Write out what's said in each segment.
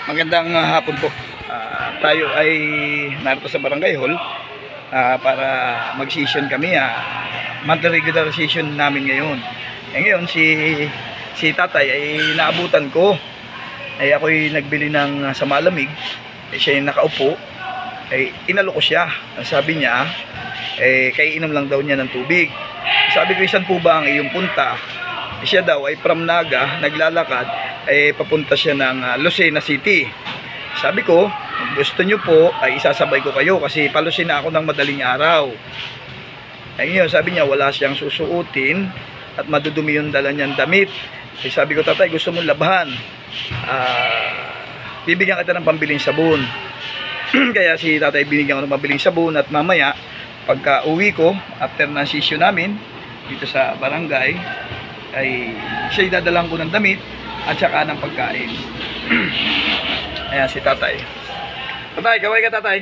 Magandang hapon po. Tayo ay narito sa Barangay Hall para mag-session kami. Monthly regular session namin ngayon. Ngayon si tatay ay naabutan ko. Ay ako'y nagbili ng sa malamig. Siya yung nakaupo. Ay inalo ko siya. Sabi niya kaya inom lang daw niya ng tubig. Sabi ko, isan po ba ang iyong punta? Siya daw ay from Naga, naglalakad, ay papunta siya ng Lucena City. Sabi ko, gusto nyo po ay isasabay ko kayo kasi palusin na ako ng madaling araw. Ay ngayon, sabi niya wala siyang susuotin at madudumi yung dala niyang damit. Ay sabi ko, tatay, gusto mong labahan, bibigyan kita ng pambiling sabon. Kaya si tatay binigyan ko ng pambiling sabon at mamaya pagka uwi ko after na session namin dito sa barangay ay siya idadalang ko ng damit at saka ng pagkain. Ayan si tatay. Tatay, kaway ka tatay.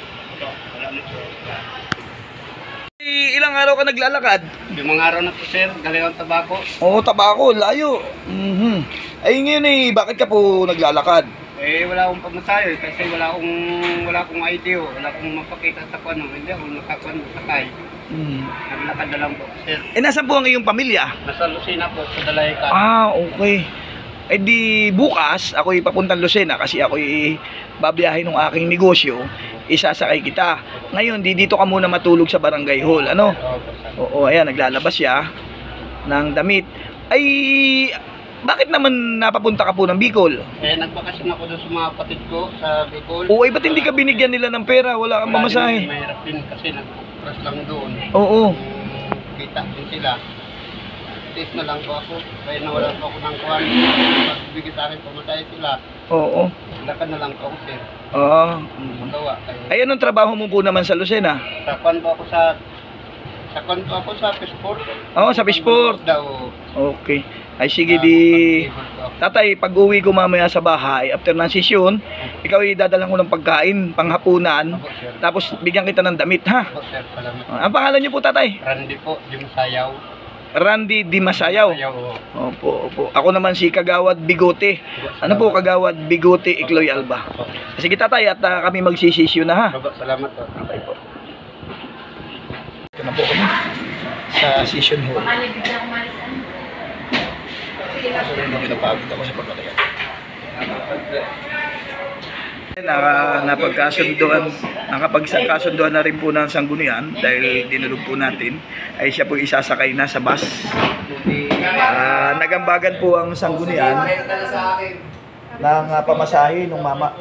Ilang araw ka naglalakad? 5 araw na po sir, Galeon Tabaco. Oo, Tabaco, layo. Ay ngayon bakit ka po naglalakad? Wala akong pamasayo kasi wala akong ID, wala akong mapakita sa kano, hindi ako nakakuan sakay. Naglakad na lang po sir. Nasaan po ang iyong pamilya? Nasa Lucena po, sa Dalaycan. Okay. Di bukas ako'y papuntang Lucena kasi ako'y babiyahin ng aking negosyo, isasakay kita. Ngayon, dito ka muna matulog sa Barangay Hall, ano? Oo, ayan, naglalabas siya ng damit. Ay, bakit naman napapunta ka po ng Bicol? Nagbakasyon ako doon sa mga kapatid ko sa Bicol. Oo, ba't hindi ka binigyan nila ng pera? Wala kang pamasahe. Mahirap din kasi nag-crush lang doon. Oo. Kita din sila. Test na lang po ako. Kaya nawalan po ako ng kuhan. Magbigay sa akin pamasahe sila. Oo. Lakad na lang po ako sir. Magawa. Ay, anong trabaho mo po naman sa Lucena? Sa kuhan po ako sa Fishport. Oo, sa Fishport. Okay. Ay sige tatay, pag uwi ko mamaya sa bahay after ng session, ikaw idadalang ko ng pagkain panghapunan, tapos bigyan kita ng damit, ha? Sir, salamat. Ang pangalan niyo po tatay? Randy po, Dimasayaw. Randy Dimasayaw. Opo. Ako naman si Kagawad Bigote. Ano po, Kagawad Bigote Ikloy Alba. Sige tatay, at kami magsisisyon na, ha? Salamat po. Okay po. Ito na po kami sa session hall. Napagod ako sa pagkatayan. Nakapagkasunduan na rin po ng sanggunian dahil dinulog po natin ay siya po isasakay na sa bus. Nagambagan po ang sanggunian ng pamasahe ng mama.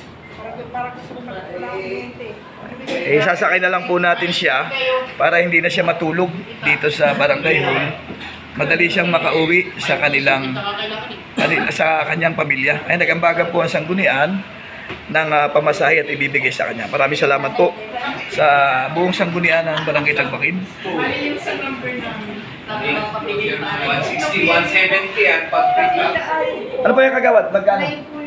Sasakay na lang po natin siya para hindi na siya matulog dito sa Barangay Hall. Madali siyang makauwi sa kanyang pamilya. Ay nagambagan po ang sanggunian ng pamasahe at ibibigay sa kanya. Maraming salamat po sa buong sanggunian ng Barangay Tagbakin. 160, 170 at pag-print. Ano po yung Kagawad? Magkano?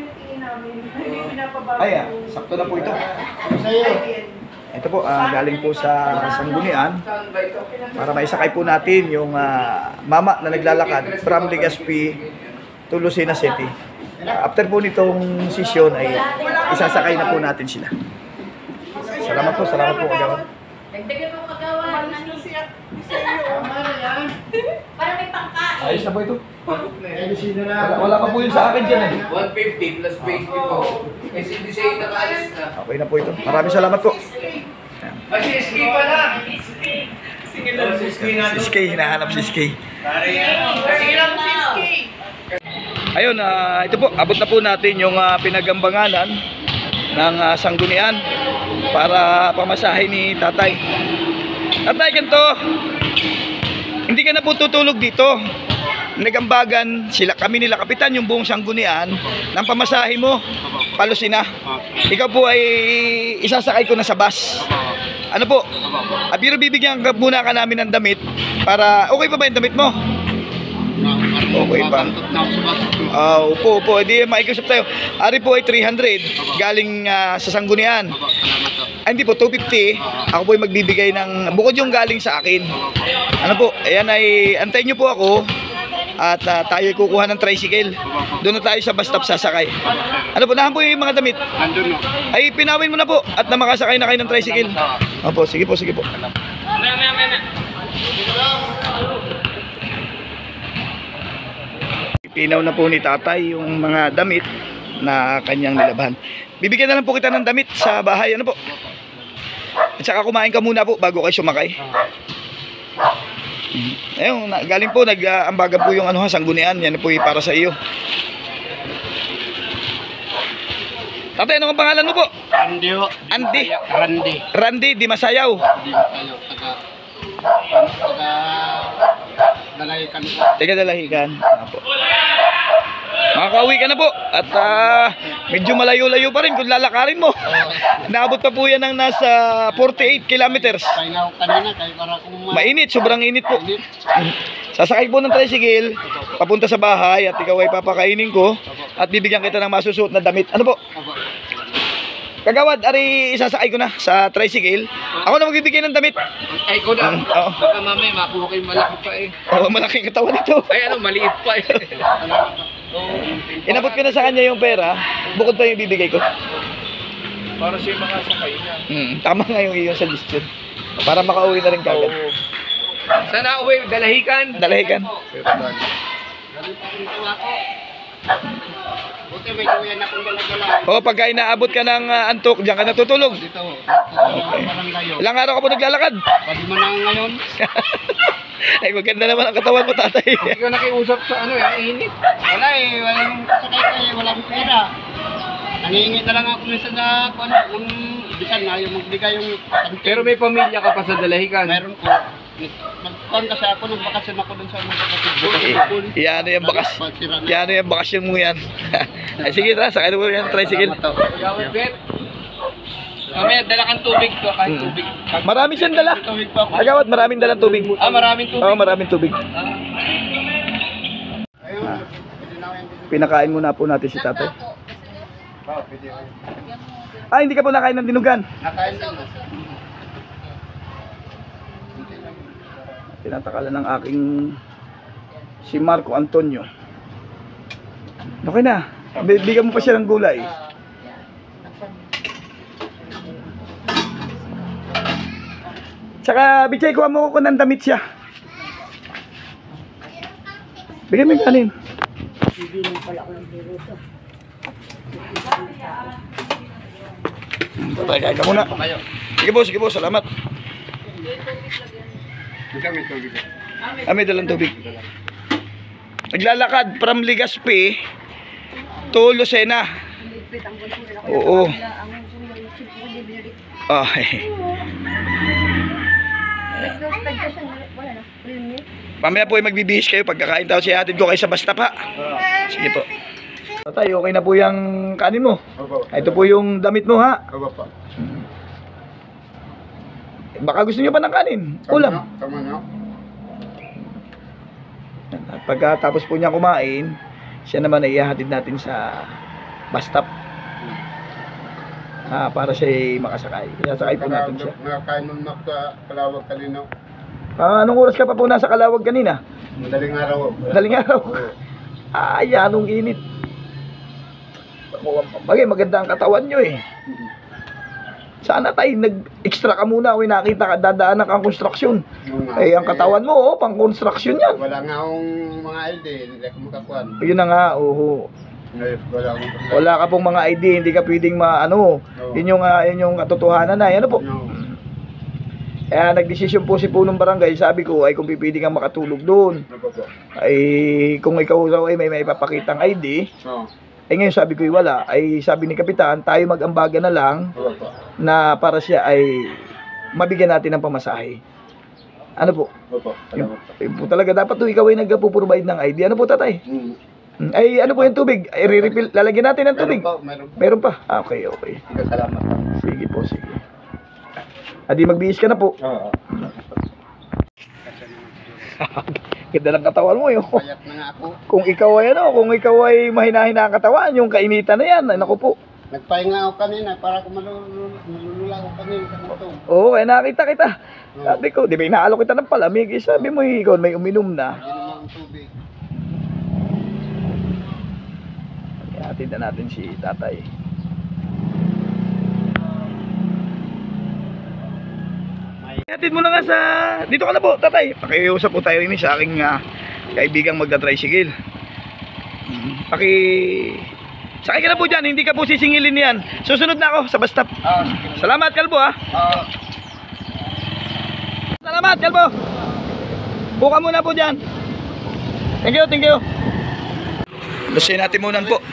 Ay, sakto na po ito. Ito po, galing po sa sanggunian para maisakay po natin yung mama na naglalakad from Legazpi to Lucena City. After po nitong session ay isasakay na po natin sila. Salamat po Kagawad. Dagdagan mo Kagawad. Para may pangkain. Ayos na po ito. Wala pa po yun sa akin dyan 150 plus 20 po. Kasi hindi siya nakaalis na. Okay na po ito. Maraming salamat po. Kasi ski pa lang. Si Skay, hinahanap si Skay. Sige lang si ski. Ayun, ito po, abot na po natin yung pinagambanganan ng sanggunian para pamasahe ni tatay. Tatay, ganito. Hindi ka na po tutulog dito. Nagambagan kami nila kapitan yung buong sanggunian ng pamasahe mo pa Lucena. Ikaw po ay isasakay ko na sa bus. Ano po? Pero bibigyan ka muna namin ng damit para okay pa ba yung damit mo? Okay pa. Opo. Hindi maikusap tayo. Ari po ay 300 galing sa sanggunian. Hindi po, 250. Ako po ay magbibigay ng bukod yung galing sa akin. Ano po? Ayan ay antayin nyo po ako. at tayo kukuha ng tricycle. Doon na tayo sa bus stop sasakay. Ano po, nahan po yung mga damit. Nandun no. Ay, pinawin mo na po at na makasakay na kayo ng tricycle. Opo, sige po, sige po. Pinaw na po ni tatay yung mga damit na kanyang nilaban. Bibigyan na lang po kita ng damit sa bahay, ano po? At saka kumain ka muna po bago kayo sumakay. Ayun, galing po, nag-ambagan po yung sanggunian. Yan po yung para sa iyo. Tatay, ano ang pangalan mo po? Randy ho. Andy. Randy. Randy, di masayaw. Di tayo. Dalahikan po. Teka, dalahikan. Apo. Makakauwi ka na po. At medyo malayo-layo pa rin kung lalakarin mo. Naabot pa po yan ng nasa 48 kilometers. Kaya nga ako kanina, kaya para kung Mainit, sobrang init po. mainit. Sasakay po ng tricycle, papunta sa bahay at ikaw ay papakainin ko at bibigyan kita ng masusuot na damit. Ano po? Opo. Kagawad, ari isasakay ko na sa tricycle. Ako na magbibigay ng damit. Ay, ko na. Oo. Baka mamaya makuha kayo malaki pa eh. Oh, malaking katawan ito. Ay, maliit pa eh. Inabot ko na sa kanya yung pera, bukod pa yung bibigay ko. Para siya mga sakay niya. Tama nga yung iyong suggestion. Para makauwi na rin kagad. Sana uwi, dalahikan. Dalahikan. Buti may kuya na kung dala-dala. O, pagka inaabot ka ng antok, diyan ka natutulog. Dito ho. Parang kayo. Ilang araw ka po naglalakad? Pwede mo na ngayon. Ay, maganda naman ang katawan mo, tatay. Hindi ko nakiusap sa ang init. Wala eh, walang sakay ko eh, walang pera. Nangihingi na lang ako minsan na ng ibisan na yung magbigay yung... Pero may pamilya ka pa sa Dalahican. Meron ko. Nagkuhan kasi ako, nagbakasyon ako dun sa mga kapatid. Yan yung bakas. Yan yung bakasyon mo yan. Ay, sige, tara, sakay na mo yan, tricycle. Gawin, Bet. Mamaya, dala kang tubig ko, kahit tubig. Marami siyang dala. Tawid pa ako. Agawad, maraming dalang tubig. Maraming tubig. Oo, maraming tubig. Ayun, pwede na yan. Pinakain muna po natin si tatay. Pwede yan. Hindi ka po nakain ng dinugan. Nakain din. Tinatakalan ng aking si Marco Antonio. Okay na. Bigyan mo pa siya ng gulay. Tsaka, Bichay, kuha mo ko ng damit siya. Bigyan mo yung kanin. Tatay, kain ka muna. Sige po, salamat. May tubig. May dalang tubig. Naglalakad from Legazpi to Lucena. Oo. Mamaya po ay magbibihis kayo pagkakain tayo si atid ko kayo sa basta pa. Sige po. Tatay, okay na po yung kanin mo. Opo. Ito po yung damit mo, ha. Opo pa. Baka gusto niyo pa ng kanin. Ulam. Tama na. At pagkatapos po niya kumain, siya naman ay ihahatid natin sa bus stop. Para siya ay makasakay. Sasakay po natin siya. Nakakain mo na sa Kalawag kanina. Anong oras ka pa po nasa Kalawag kanina? Madaling araw. Daling araw. Ay, anong init. Bagay, maganda ang katawan nyo eh. Sana tayo, nag-extra ka muna. Kung nakita ka, dadaanan kang konstruksyon. Eh, ang katawan mo, pang konstruksyon yan. Wala nga akong mga ID, hindi ako makakuan. Yun na nga, oo. Wala Wala ka pong mga ID, hindi ka pwedeng yun yung katotohanan na. Ano po? Kaya nagdesisyon po si punong barangay, sabi ko ay kung pipili kang makatulog doon. Ay kung ikaw raw ay may ipapakitang ID, ay ngayon sabi ko wala. Ay sabi ni Kapitan, tayo mag-ambaga na lang na para siya ay mabigyan natin ng pamasahe. Ano po? Yun po talaga dapat to ikaw ay nagpo-provide ng ID. Ano po tatay? Ay ano po yung tubig? Ay re-refill, lalagyan natin ng tubig. Meron pa. Okay. Salamat. Sige po, sige. Adi magbihis ka na po. Ganda ng katawan mo yun. Payat na nga ako. Kung ikaw ay mahina-hina ang katawan, yung kainitan na yan, ay naku po. Nagpahinga ako kanina para kung malulula ako kanina sa motor. Oo, kaya nakita kita. Sabi ko, di ba inaalok kita ng palamig? Sabi mo, ikaw may uminom na. Hindi naman ang tubig. Atid na natin si tatay. Atid mo na nga sa... Dito ka na po, tatay. Pakiusap po tayo rin sa aking kaibigang magta-tricycle. Sakay ka na po dyan, hindi ka po sisingilin yan. Susunod na ako sa bus stop. Salamat, Kalbo, ha. Salamat, Kalbo. Buka muna po dyan. Thank you, thank you. Lusin natin muna po.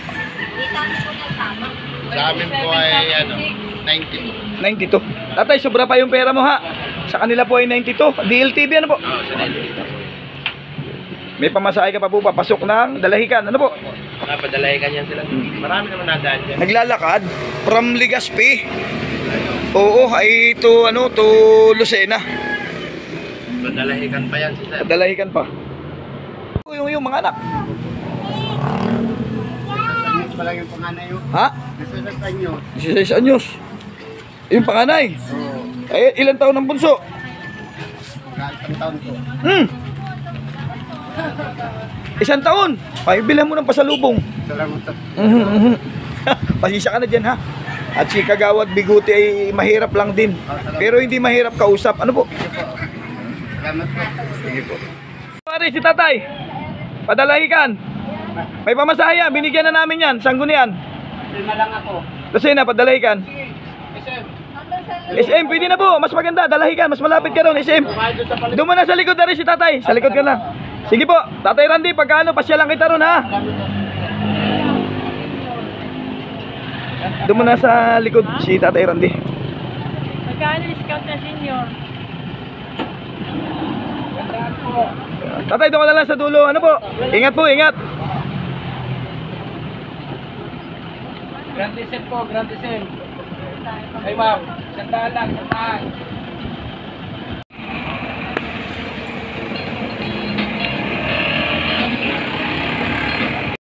Sa amin po ay ano, 92. 92. Tatay, sobra pa yung pera mo, ha. Sa kanila po ay 92. DLTV, ano po? Sa 92. May pamasahe ka pa po, papasok ng Dalahican. Ano po? Napadalayan yan sila. Marami naman nadaan dyan. Naglalakad from Legazpi. Oo, ay to ano, to Lucena. Padalahikan pa yan si Sir. Dalahican pa. Yung mga anak. Nasasanyos pa lang yung panganay yun. Ha? Nasasanyos. 16 anyos. Yung panganay. Oo. Eh, ilang taon ang bunso? Kahit taon ko. Isang taon. Bilhan mo ng pasalubong. Salamat sa... Pasisya ka na dyan, ha. At si Kagawad Biguti ay mahirap lang din. Pero hindi mahirap kausap. Ano po? Salamat po. Sige po. Pare, si tatay. Padalahikan. May pamasahe yan. Binigyan na namin yan. Sanggunian. Lima lang ako. Lucena, padalahikan. SM, pwede na po. Mas maganda. Dalahikan. Mas malapit ka doon, SM. Doon mo na sa likod na rin si tatay. Sa likod ka na. Sige po. Tatay Randy, pagkano, pasya lang kita ron, ha. Doon mo na sa likod si tatay Randy. Magkano discount na senior? Tatay, doon ka na lang sa dulo. Ano po? Ingat po, ingat. Grand Descent po, Grand Descent. Ay ma'am, sandaan lang, sandaan.